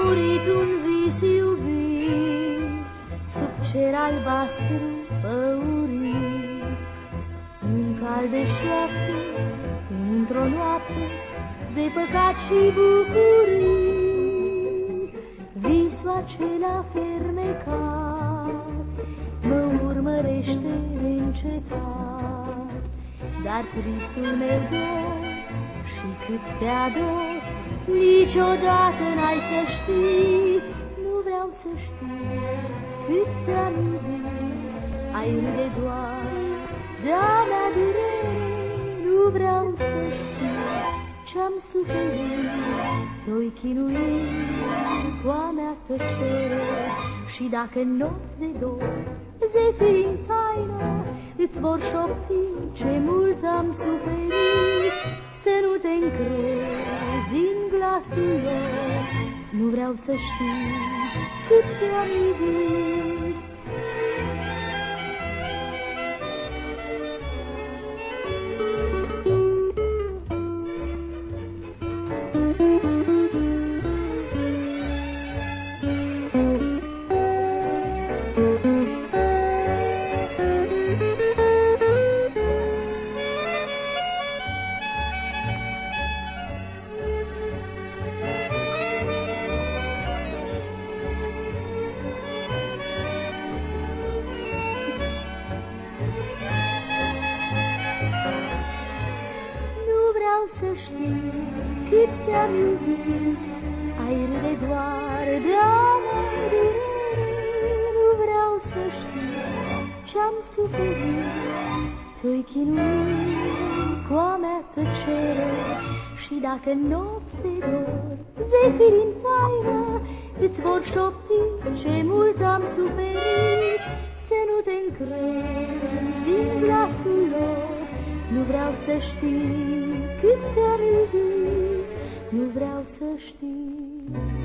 murit un vis iubit sub cer albastru păurit, în calde șoapte, într-o noapte de păcat și bucurii. Visul acela fermecat mă urmărește neîncetat, dar tristul meu dor și cât te ador, niciodată n-ai să știi. Nu vreau să știi cât te-am iubit, ai râde doar de-a mea durere. Nu vreau să știi ce-am suferit, toi chinuit cu-a mea tăcere. Și dacă în nopți de dor, zefiri în taină îți vor șopti ce mult am suferit, să nu te încrezi în glasul lor. Nu vreau să știi cât te-am iubit. Să știi cât te-am iubit, ai râde doar de-a mea durere. Nu vreau să știi ce-am suferit, toi chinuit cu-a mea tăcere. Și dacă nopți de dor, zefiri în taină îți vor șopti ce mult am suferit, să nu te încrezi în glasul lor. Nu vreau să știi cât te-am iubit, nu vreau să știi.